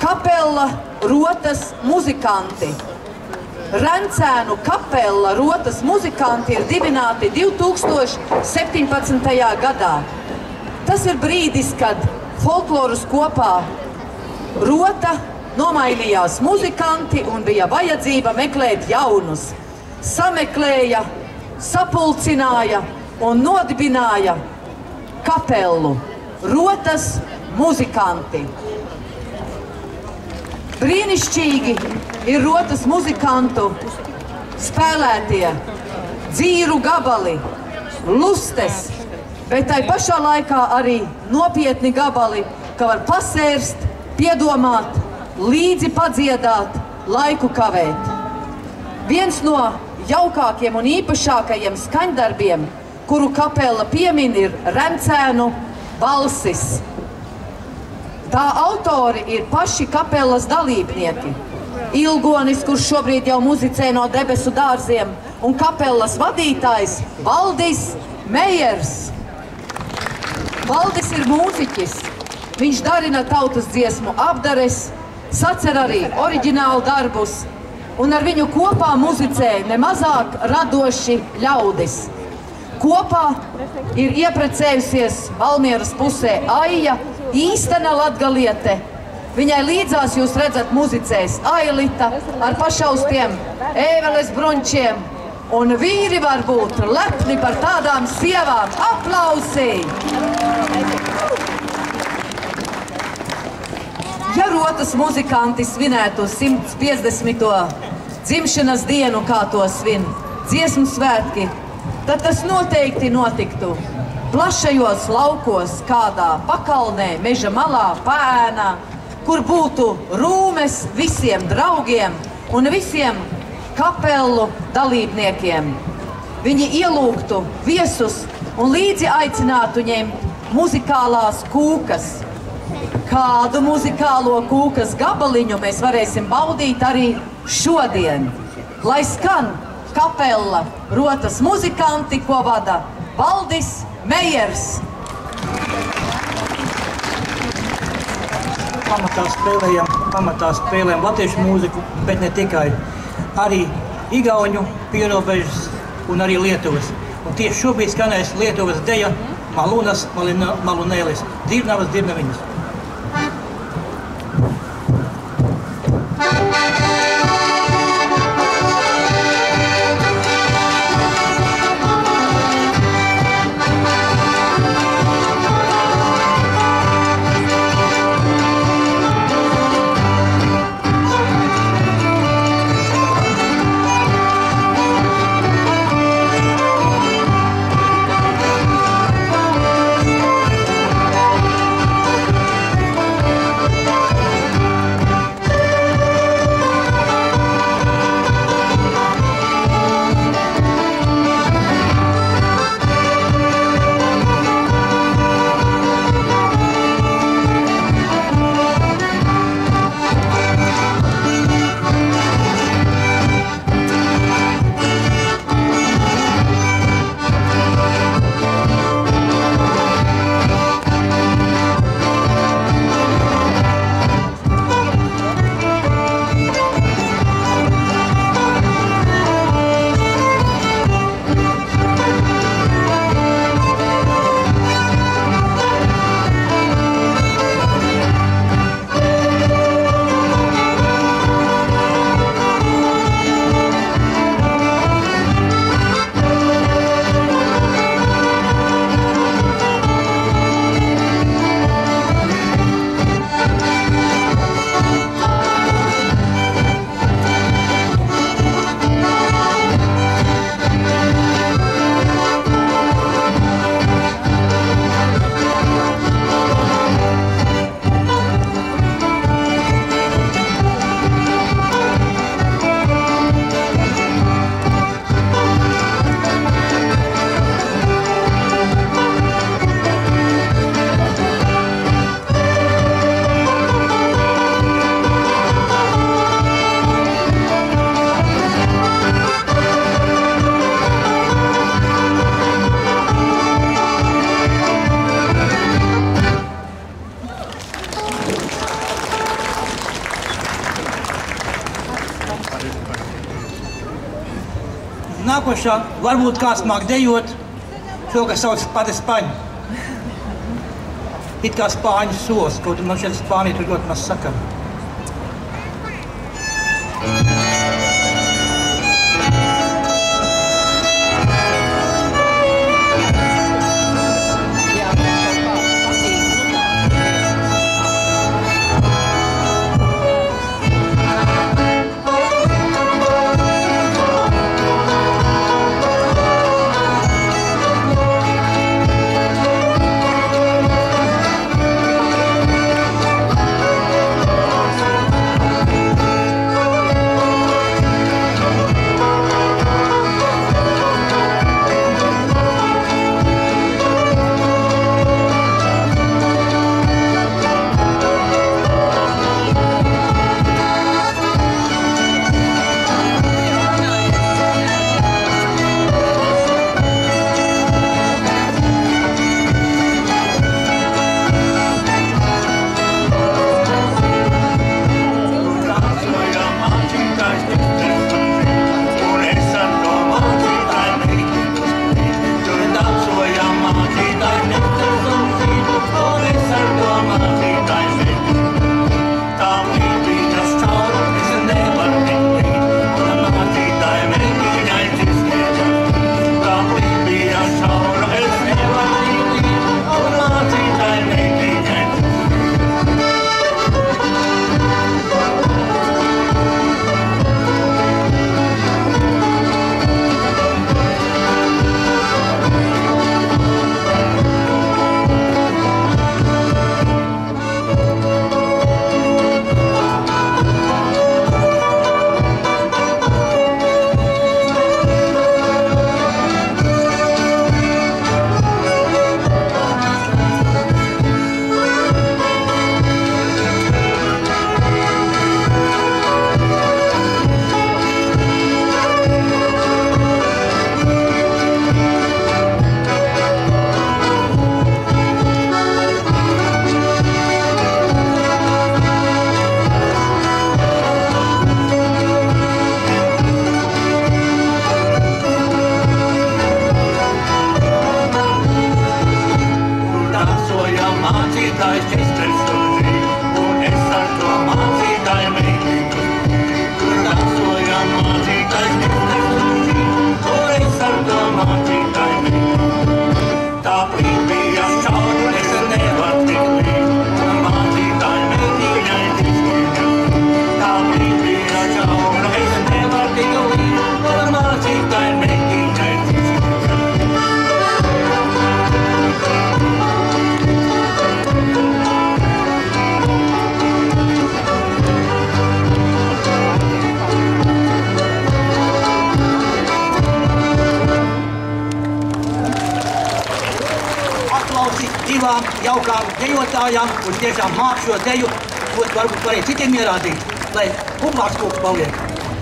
Kapela rotas muzikanti. Rencēnu kapela rotas muzikanti ir dibināti 2017. gadā. Tas ir brīdis, kad folklorus kopā rota, nomainījās muzikanti un bija vajadzība meklēt jaunus. Sameklēja, sapulcināja un nodibināja kapelu rotas muzikanti. Brīnišķīgi ir rotas muzikantu spēlētie dzīru gabali, lustes, bet tai pašā laikā arī nopietni gabali, ka var pasērst, piedomāt, līdzi padziedāt, laiku kavēt. Viens no jaukākiem un īpašākajiem skaņdarbiem, kuru kapela piemin, ir Rencēnu balsis. Tā autori ir paši kapelas dalībnieki. Ilgonis, kurš šobrīd jau muzicē no debesu dārziem, un kapelas vadītājs Valdis Mejers. Valdis ir mūziķis. Viņš darina tautas dziesmu apdares, sacer arī oriģinālu darbus, un ar viņu kopā muzicē nemazāk radoši ļaudis. Kopā ir ieprecējusies Valmieras pusē Aija, īstena latgaliete. Viņai līdzās jūs redzat muzicēs Ailita ar pašaustiem ēveles bruņčiem, un vīri var būt lepni par tādām sievām. Aplausi! Ja rotas muzikanti svinētu 150. dzimšanas dienu, kā to svin dziesmu svētki, tad tas noteikti notiktu plašajos laukos, kādā pakalnē, meža malā, pēnā, kur būtu rūmes visiem draugiem un visiem kapelu dalībniekiem. Viņi ielūgtu viesus un līdzi aicinātu ņemt muzikālās kūkas. Kādu muzikālo kūkas gabaliņu mēs varēsim baudīt arī šodien. Lai skan kapela rotas muzikanti, ko vada Valdis Mejers. Pamatā spēlējam latviešu mūziku, bet ne tikai. Arī igauņu pierobežas un arī Lietuvas. Un tieši šobrīd skanēs Lietuvas deja Malunas Malunēlis, Dirnavas Dirnaviņas. Nākošā varbūt kāds māk dejot šo, kas sauc pati spaņu. It kā spāņu solis, kaut man šeit Spānija tur ļoti maz sakara. Divām jaukām dejotājām, kurš tiešām māk šo deju, ko varbūt varēja citiem ierādīt, lai humārs kaut paliek.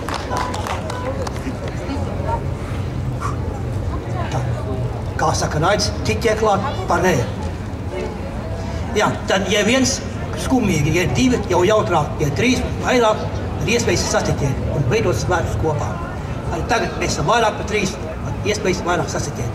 Tā. Kā saka Raidis, cik tiek klāt par nē. Jā, tad, ja viens skumīgi, ja divi, jau jautrāk, ja trīs, vairāk, ir iespējas sasitiet un veidot svētus kopā. Arī tagad mēs esam vairāk par trīs, iespējas vairāk sasitiet.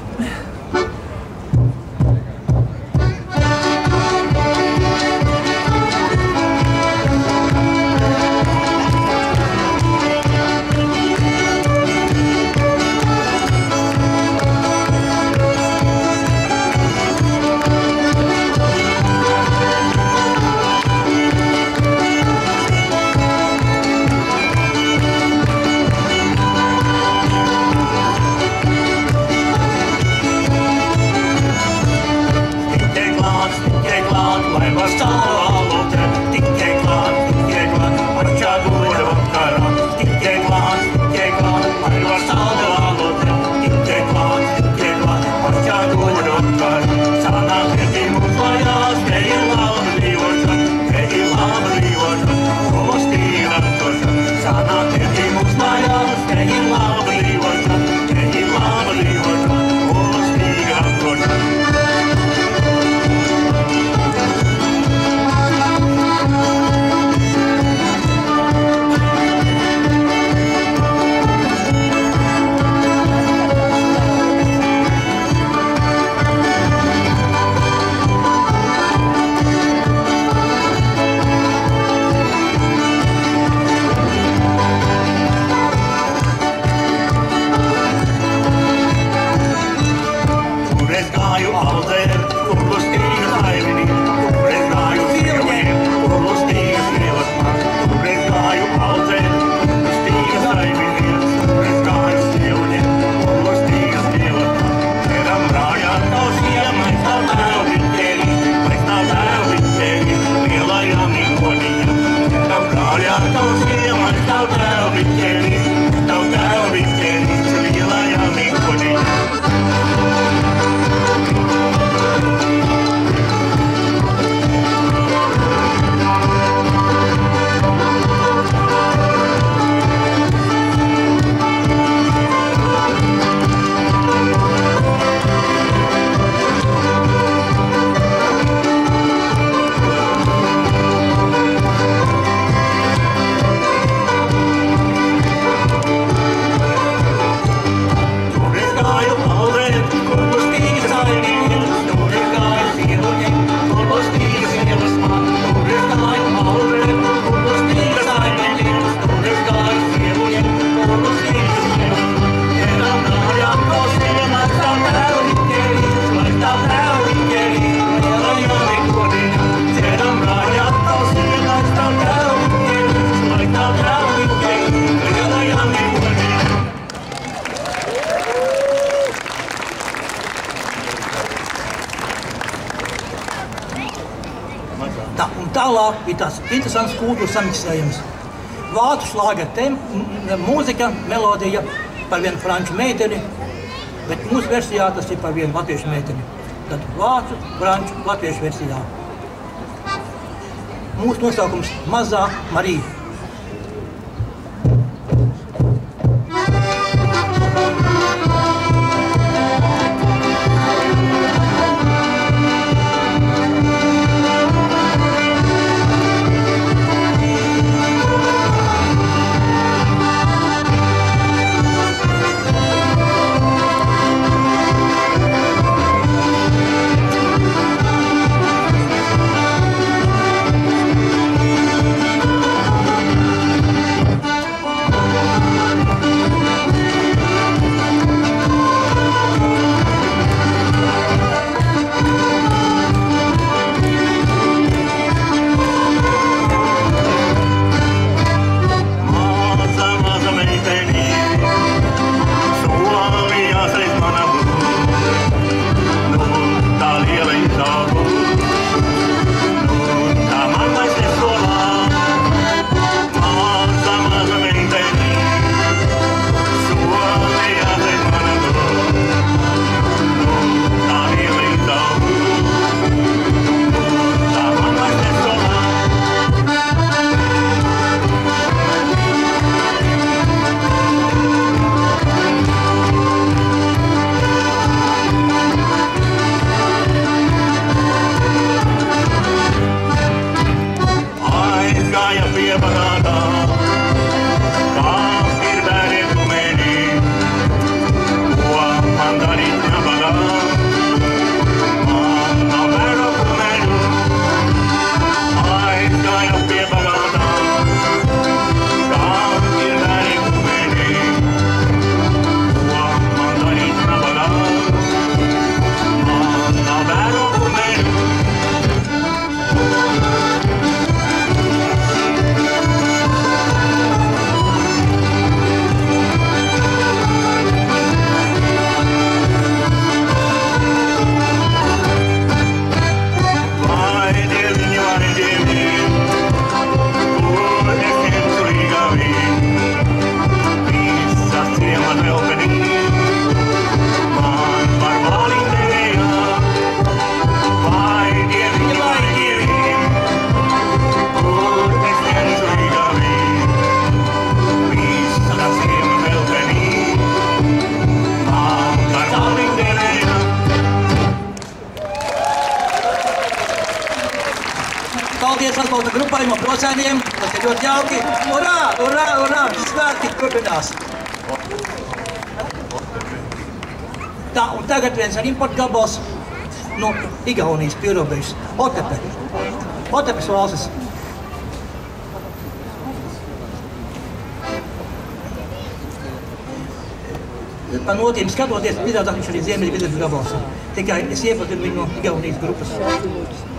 Tālāk bija tās interesants kultūras samiksējums. Vācu šlāgera mūzika, melodija par vienu franču meiteni, bet mūsu versijā tas ir par vienu latviešu meiteni. Tad vācu, franču, latviešu versijā. Mūsu nosaukums Mazā Marija. Paldies atbalsta grupai no Procēniem. Tas ir ļoti jauki. Urā, urā, urā! Svētki turpinās. Tā, un tagad viens ar importu gabals no Igaunijas pierobežas. Otepe. Otepes valstis. Pa notīm skatoties, izrādās viņš arī Ziemeļvidus gabals. Tikai es iepazinu viņu no Igaunijas grupas.